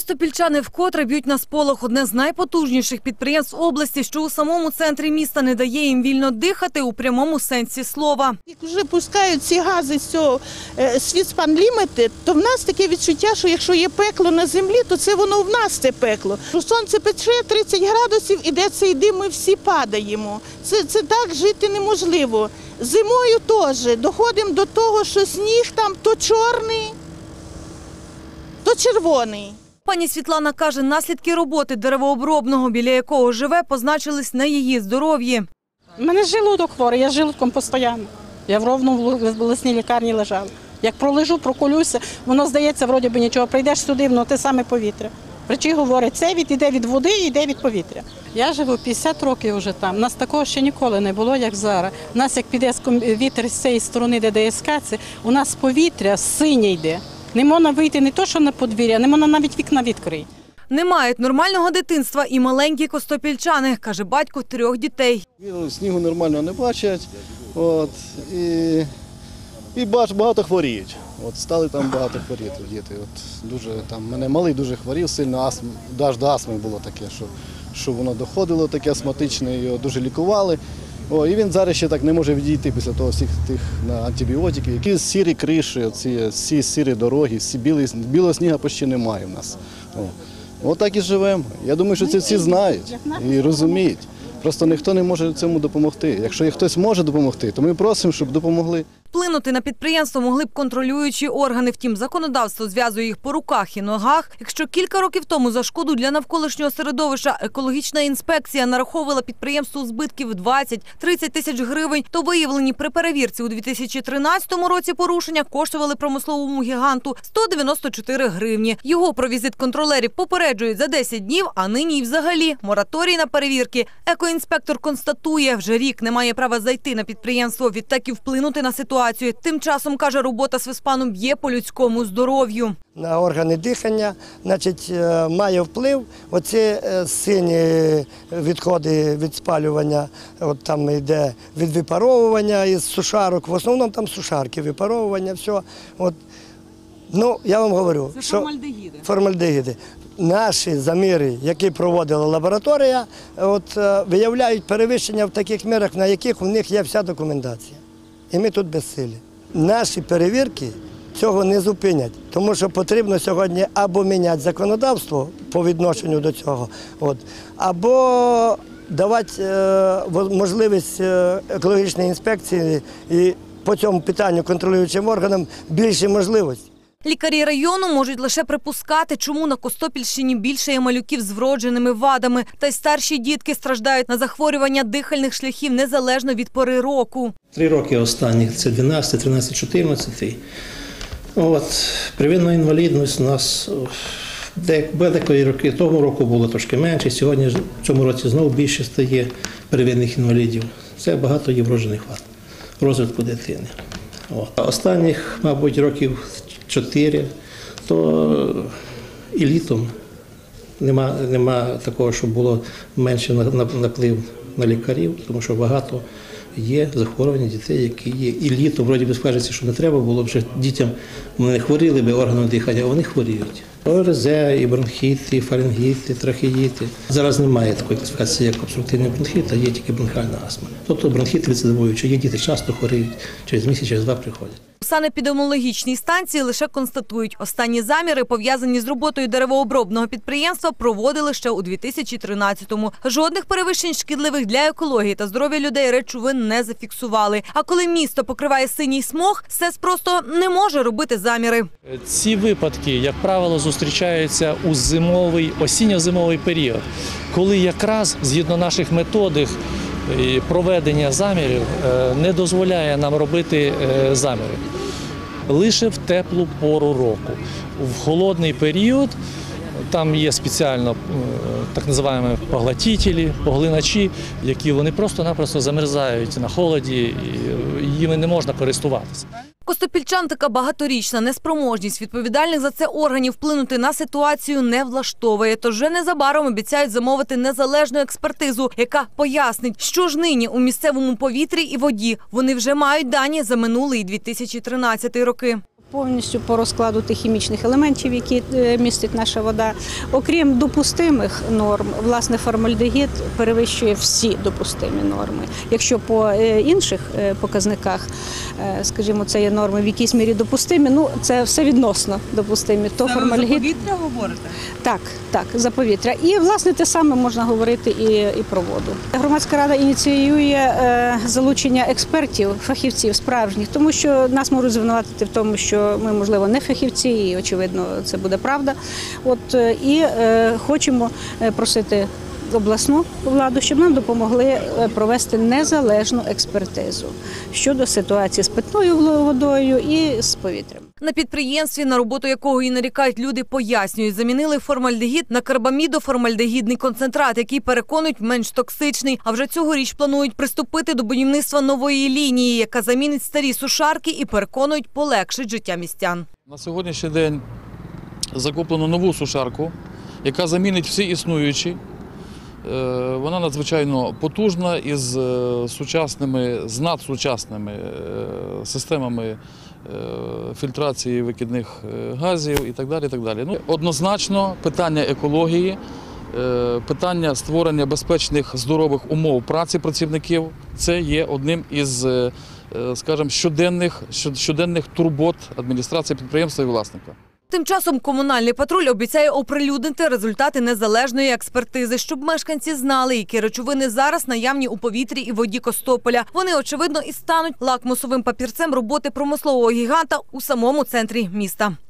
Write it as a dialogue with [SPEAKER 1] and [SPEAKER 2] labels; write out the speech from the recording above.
[SPEAKER 1] Костопільчани вкотре б'ють на сполох. Одне з найпотужніших підприємств області, що у самому центрі міста не дає їм вільно дихати у прямому сенсі слова.
[SPEAKER 2] Як вже пускають ці гази з цього Світспан Лімітед, то в нас таке відчуття, що якщо є пекло на землі, то це воно в нас це пекло. Сонце пече, 30 градусів, іде цей дим, ми всі падаємо. Це так жити неможливо. Зимою теж доходимо до того, що сніг там то чорний, то червоний.
[SPEAKER 1] Пані Світлана каже, наслідки роботи деревообробного, біля якого живе, позначились на її здоров'ї.
[SPEAKER 3] У мене желудок хворий, я з желудком постійно. Я в Ровно в обласній лікарні лежала. Як пролежу, проколюся, воно здається, вроді би нічого, прийдеш сюди, воно те саме повітря. Врачі говорять, це йде від води і йде від повітря. Я живу 50 років вже там, у нас такого ще ніколи не було, як зараз. У нас як піде вітер з цієї сторони, де ДСК, у нас повітря синє йде. Не можна вийти не то, що на подвір'я, не можна навіть вікна відкрити.
[SPEAKER 1] Не мають нормального дитинства і маленькі костопільчани, каже батько 3 дітей.
[SPEAKER 4] Снігу нормально не бачать, і багато хворіють. Стали там багато хворіти діти. Дуже там мене малий дуже хворів сильно, аж до астми було таке, що воно доходило таке астматичне, його дуже лікували. І він зараз ще так не може відійти після того всіх тих антибіотиків. Які сірі криші, всі сірі дороги, білого снігу почти немає в нас. Отак і живемо. Я думаю, що це всі знають і розуміють. Просто ніхто не може цьому допомогти. Якщо хтось може допомогти, то ми просимо, щоб допомогли.
[SPEAKER 1] Вплинути на підприємство могли б контролюючі органи. Втім, законодавство зв'язує їх по руках і ногах. Якщо кілька років тому за шкоду для навколишнього середовища екологічна інспекція нараховувала підприємству збитків 20-30 тисяч гривень, то виявлені при перевірці у 2013 році порушення коштували промисловому гіганту 194 гривні. Його про візит контролерів попереджують за 10 днів, а нині й взагалі мораторій на перевірки. Екоінспектор констатує, вже рік не має права зайти на підприємство, відтак і вплинути на ситуацію. Тим часом, каже, робота Світспану б'є по людському здоров'ю.
[SPEAKER 5] На органи дихання, має вплив оці сині відходи від спалювання, там йде від випаровування із сушарок, в основному там сушарки, випаровування, все. Я вам говорю,
[SPEAKER 1] це
[SPEAKER 5] що
[SPEAKER 1] формальдегіди.
[SPEAKER 5] Формальдегіди. Наші заміри, які проводила лабораторія, виявляють перевищення в таких мірах, на яких у них є вся документація. І ми тут безсилі. Наші перевірки цього не зупинять, тому що потрібно сьогодні або міняти законодавство по відношенню до цього, або давати можливість екологічній інспекції і по цьому питанню контролюючим органам більші можливості.
[SPEAKER 1] Лікарі району можуть лише припускати, чому на Костопільщині більше є малюків з вродженими вадами. Та й старші дітки страждають на захворювання дихальних шляхів незалежно від пори року.
[SPEAKER 6] 3 роки останніх – це 12, 13, 14. Первинна інвалідність у нас деколи роки того року було трошки менше. Сьогодні в цьому році знову більше стає первинних інвалідів. Це багато є вроджених вад розвитку дитини. Останніх, мабуть, років 4, то і літом нема такого, щоб було менше наплив на лікарів, тому що багато є захворювання дітей, які є. І літом, вроді би, скажеться, що не треба було б, що дітям не хворіли б органами дихання, а вони хворіють. ОРЗ, і бронхіти, і фарингіти, трахеїти. Зараз немає такої класифікації, як обструктивний бронхіт, а є тільки бронхіальна астма. Тобто бронхіт рецидивуючий, є діти часто хворіють, через місяць, через 2 приходять.
[SPEAKER 1] У санепідеміологічній станції лише констатують, останні заміри, пов'язані з роботою деревообробного підприємства, проводили ще у 2013-му. Жодних перевищень шкідливих для екології та здоров'я людей речовин не зафіксували. А коли місто покриває синій смог, СЕС просто не може робити заміри.
[SPEAKER 7] Ці випадки, як правило, зустрічаються у осінньо-зимовий період, коли якраз, згідно наших методик, проведення замірів не дозволяє нам робити заміри. Лише в теплу пору року. В холодний період там є спеціально так називаємо поглиначі, які вони просто-напросто замерзають на холоді, і їми не можна користуватися.
[SPEAKER 1] Костопільчан така багаторічна неспроможність відповідальних за це органів вплинути на ситуацію не влаштовує. Тож вже незабаром обіцяють замовити незалежну експертизу, яка пояснить, що ж нині у місцевому повітрі і воді. Вони вже мають дані за минулий 2013 роки.
[SPEAKER 8] повністю по розкладу тих хімічних елементів, які містить наша вода. Окрім допустимих норм, власне, формальдегід перевищує всі допустимі норми. Якщо по інших показниках, скажімо, це є норми в якійсь мірі допустимі, ну це все відносно допустимі, то формальдегід…
[SPEAKER 1] За повітря говорите?
[SPEAKER 8] Так, за повітря. І, власне, те саме можна говорити і про воду. Громадська рада ініціює залучення експертів, фахівців справжніх, тому що нас можуть звинуватити в тому, що ми, можливо, не фахівці, і, очевидно, це буде правда. І хочемо просити обласну владу, щоб нам допомогли провести незалежну експертизу щодо ситуації з питною водою і з повітрям.
[SPEAKER 1] На підприємстві, на роботу якого і нарікають люди, пояснюють, замінили формальдегід на карбамідоформальдегідний концентрат, який, переконують, менш токсичний. А вже цьогоріч планують приступити до будівництва нової лінії, яка замінить старі сушарки і, переконують, полегшить життя містян.
[SPEAKER 9] На сьогоднішній день закуплено нову сушарку, яка замінить всі існуючі. Вона надзвичайно потужна із надсучасними системами фільтрації викидних газів і так далі. І так далі. Ну, однозначно питання екології, питання створення безпечних, здорових умов праці працівників – це є одним із, скажімо, щоденних турбот адміністрації підприємства і власника.
[SPEAKER 1] Тим часом комунальний патруль обіцяє оприлюднити результати незалежної експертизи, щоб мешканці знали, які речовини зараз наявні у повітрі і воді Костополя. Вони, очевидно, і стануть лакмусовим папірцем роботи промислового гіганта у самому центрі міста.